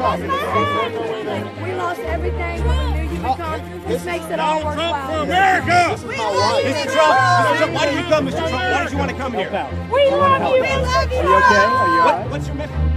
We lost everything when we knew you would come. This makes it all worthwhile. America! Mr. Trump, why did you come, Mr. Trump? Why did you want to come here? We love you. We love you. Are you okay? Are you all right? What's your message?